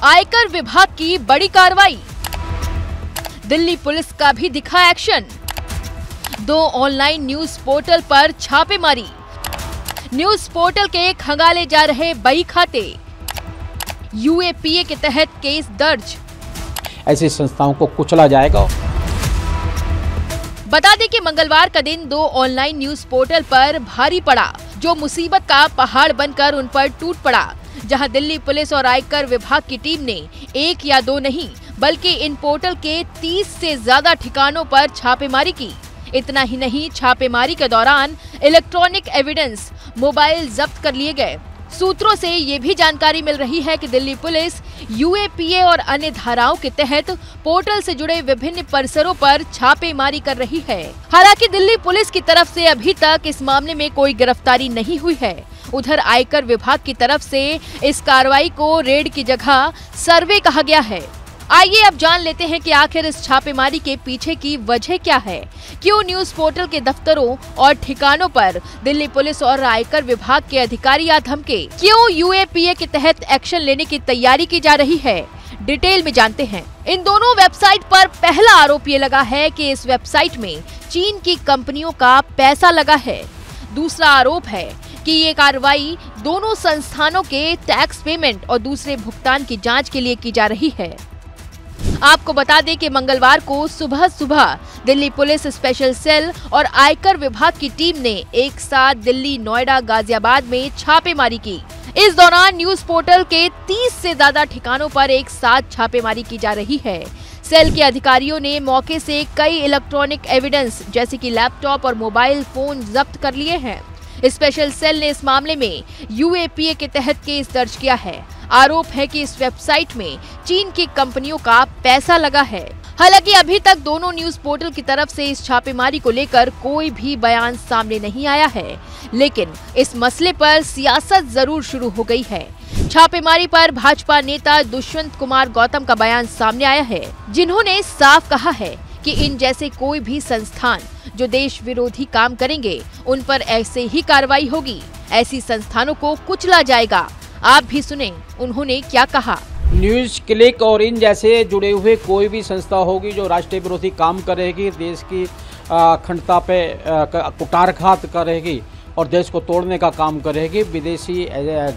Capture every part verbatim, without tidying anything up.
आयकर विभाग की बड़ी कार्रवाई, दिल्ली पुलिस का भी दिखा एक्शन। दो ऑनलाइन न्यूज पोर्टल पर छापेमारी, न्यूज पोर्टल के खंगाले जा रहे बही खाते, यूएपीए के तहत केस दर्ज। ऐसी संस्थाओं को कुचला जाएगा। बता दें कि मंगलवार का दिन दो ऑनलाइन न्यूज पोर्टल पर भारी पड़ा, जो मुसीबत का पहाड़ बनकर उन पर टूट पड़ा, जहां दिल्ली पुलिस और आयकर विभाग की टीम ने एक या दो नहीं बल्कि इन पोर्टल के तीस से ज्यादा ठिकानों पर छापेमारी की। इतना ही नहीं, छापेमारी के दौरान इलेक्ट्रॉनिक एविडेंस, मोबाइल जब्त कर लिए गए। सूत्रों से ये भी जानकारी मिल रही है कि दिल्ली पुलिस यूएपीए और अन्य धाराओं के तहत पोर्टल से जुड़े विभिन्न परिसरों पर छापेमारी कर रही है। हालांकि दिल्ली पुलिस की तरफ से अभी तक इस मामले में कोई गिरफ्तारी नहीं हुई है। उधर आयकर विभाग की तरफ से इस कार्रवाई को रेड की जगह सर्वे कहा गया है। आइए अब जान लेते हैं कि आखिर इस छापेमारी के पीछे की वजह क्या है। क्यों न्यूज पोर्टल के दफ्तरों और ठिकानों पर दिल्ली पुलिस और आयकर विभाग के अधिकारी आ धमके? क्यों यूएपीए के तहत एक्शन लेने की तैयारी की जा रही है? डिटेल में जानते हैं। इन दोनों वेबसाइट पर पहला आरोप ये लगा है कि इस वेबसाइट में चीन की कंपनियों का पैसा लगा है। दूसरा आरोप है कि ये कार्रवाई दोनों संस्थानों के टैक्स पेमेंट और दूसरे भुगतान की जाँच के लिए की जा रही है। आपको बता दें कि मंगलवार को सुबह सुबह दिल्ली पुलिस स्पेशल सेल और आयकर विभाग की टीम ने एक साथ दिल्ली, नोएडा, गाजियाबाद में छापेमारी की। इस दौरान न्यूज पोर्टल के तीस से ज्यादा ठिकानों पर एक साथ छापेमारी की जा रही है। सेल के अधिकारियों ने मौके से कई इलेक्ट्रॉनिक एविडेंस जैसे कि लैपटॉप और मोबाइल फोन जब्त कर लिए हैं। स्पेशल सेल ने इस मामले में यूएपीए के तहत केस दर्ज किया है। आरोप है कि इस वेबसाइट में चीन की कंपनियों का पैसा लगा है। हालांकि अभी तक दोनों न्यूज पोर्टल की तरफ से इस छापेमारी को लेकर कोई भी बयान सामने नहीं आया है, लेकिन इस मसले पर सियासत जरूर शुरू हो गई है। छापेमारी पर भाजपा नेता दुष्यंत कुमार गौतम का बयान सामने आया है, जिन्होंने साफ कहा है कि इन जैसे कोई भी संस्थान जो देश विरोधी काम करेंगे उन पर ऐसे ही कार्रवाई होगी। ऐसी संस्थानों को कुचला जाएगा। आप भी सुने उन्होंने क्या कहा। न्यूज क्लिक और इन जैसे जुड़े हुए कोई भी संस्था होगी जो राष्ट्रीय विरोधी काम करेगी, देश की अखंडता पे कुठारघात करेगी और देश को तोड़ने का काम करेगी, विदेशी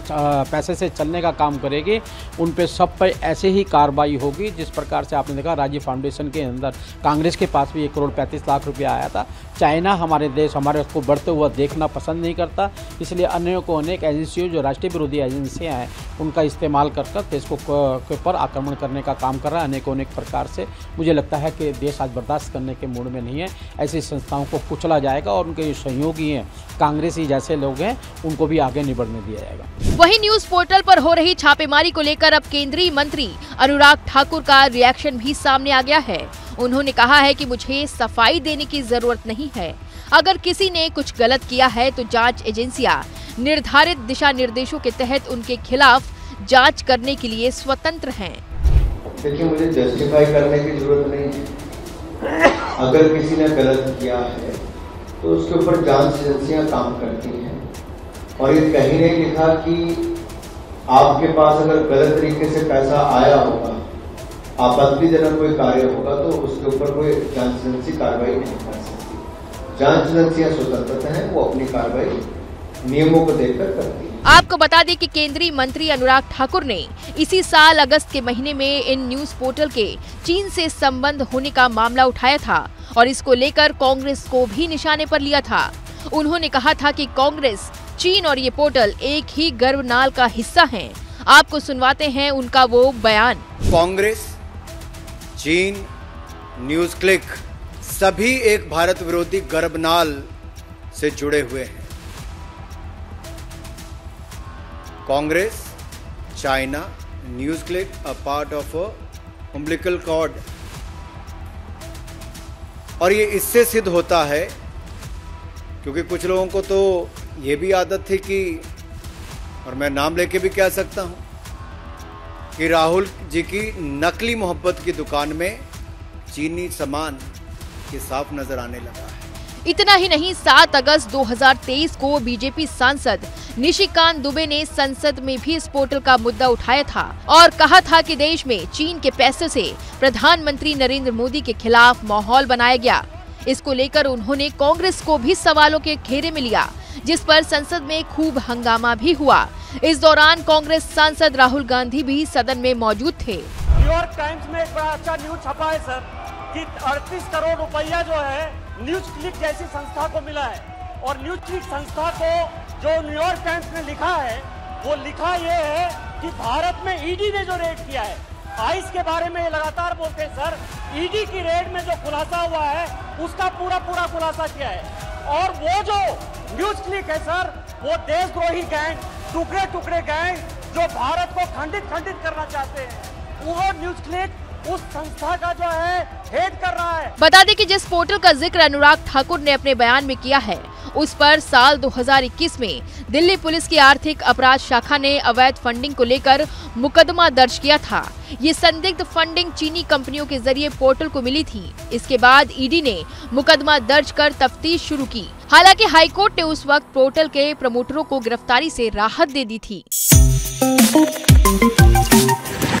पैसे से चलने का काम करेगी, उन पे सब पे ऐसे ही कार्रवाई होगी। जिस प्रकार से आपने देखा राजीव फाउंडेशन के अंदर कांग्रेस के पास भी एक करोड़ पैंतीस लाख रुपया आया था। चाइना हमारे देश हमारे उसको बढ़ते हुआ देखना पसंद नहीं करता, इसलिए अन्य को अनेक एजेंसियों जो राष्ट्रीय विरोधी एजेंसियाँ हैं उनका इस्तेमाल कर कर देश को के ऊपर आक्रमण करने का काम कर रहा है अनेक अनेक प्रकार से। मुझे लगता है कि देश आज बर्दाश्त करने के मूड में नहीं है। ऐसी संस्थाओं को कुचला जाएगा और उनके जो सहयोगी हैं कांग्रेस जैसे लोग हैं उनको भी आगे नहीं बढ़ने दिया जाएगा। वहीं न्यूज पोर्टल पर हो रही छापेमारी को लेकर अब केंद्रीय मंत्री अनुराग ठाकुर का रिएक्शन भी सामने आ गया है। उन्होंने कहा है कि मुझे सफाई देने की जरूरत नहीं है। अगर किसी ने कुछ गलत किया है तो जांच एजेंसियां निर्धारित दिशा निर्देशों के तहत उनके खिलाफ जांच करने के लिए स्वतंत्र हैं। देखिए, मुझे जस्टिफाई करने की जरूरत नहीं है। अगर किसी ने गलत किया है तो उसके ऊपर जांच एजेंसियां काम करती हैं और ये कहीं नहीं लिखा कि आपके पास अगर गलत तरीके से पैसा आया होगा, आपत्तिजनक कोई कार्य होगा तो उसके ऊपर कोई जांच एजेंसी कार्रवाई नहीं कर सकती। जांच एजेंसियां स्वतंत्र हैं, वो अपनी कार्रवाई नियमों को देखकर करती है। आपको बता दें कि केंद्रीय मंत्री अनुराग ठाकुर ने इसी साल अगस्त के महीने में इन न्यूज पोर्टल के चीन से संबंध होने का मामला उठाया था और इसको लेकर कांग्रेस को भी निशाने पर लिया था। उन्होंने कहा था कि कांग्रेस, चीन और ये पोर्टल एक ही गर्भनाल का हिस्सा हैं। आपको सुनवाते हैं उनका वो बयान। कांग्रेस, चीन, न्यूज क्लिक सभी एक भारत विरोधी गर्भनाल से जुड़े हुए हैं। Congress, China, NewsClick a part of umbilical cord. और ये इससे सिद्ध होता है क्योंकि कुछ लोगों को तो ये भी आदत थी कि, और मैं नाम लेके भी कह सकता हूं, कि राहुल जी की नकली मोहब्बत की दुकान में चीनी सामान ये साफ नजर आने लगा है। इतना ही नहीं, सात अगस्त दो हज़ार तेईस को बीजेपी सांसद निशिकांत दुबे ने संसद में भी इस पोर्टल का मुद्दा उठाया था और कहा था कि देश में चीन के पैसे से प्रधानमंत्री नरेंद्र मोदी के खिलाफ माहौल बनाया गया। इसको लेकर उन्होंने कांग्रेस को भी सवालों के घेरे में लिया, जिस पर संसद में खूब हंगामा भी हुआ। इस दौरान कांग्रेस सांसद राहुल गांधी भी सदन में मौजूद थे। न्यूयॉर्क टाइम्स में एक बड़ा अच्छा न्यूज छपा है सर कि अड़तीस करोड़ रुपया जो है न्यूज क्लिक जैसी संस्था को मिला है। और न्यूज क्लिक संस्था को जो न्यूयॉर्क टाइम्स ने लिखा है वो लिखा ये है कि भारत में ईडी ने जो रेड किया है, आइस के बारे में लगातार बोलते हैं सर, ईडी की रेड में जो खुलासा हुआ है उसका पूरा पूरा खुलासा किया है। और वो जो न्यूज क्लिक है सर, वो देशद्रोही गैंग, टुकड़े टुकड़े गैंग जो भारत को खंडित खंडित करना चाहते हैं, वो न्यूज क्लिक उस संस्था का जो है हेड कर रहा है। बता दें कि जिस पोर्टल का जिक्र अनुराग ठाकुर ने अपने बयान में किया है, उस पर साल दो हज़ार इक्कीस में दिल्ली पुलिस की आर्थिक अपराध शाखा ने अवैध फंडिंग को लेकर मुकदमा दर्ज किया था। ये संदिग्ध फंडिंग चीनी कंपनियों के जरिए पोर्टल को मिली थी। इसके बाद ईडी ने मुकदमा दर्ज कर तफ्तीश शुरू की। हालांकि हाईकोर्ट ने उस वक्त पोर्टल के प्रमोटरों को गिरफ्तारी से राहत दे दी थी।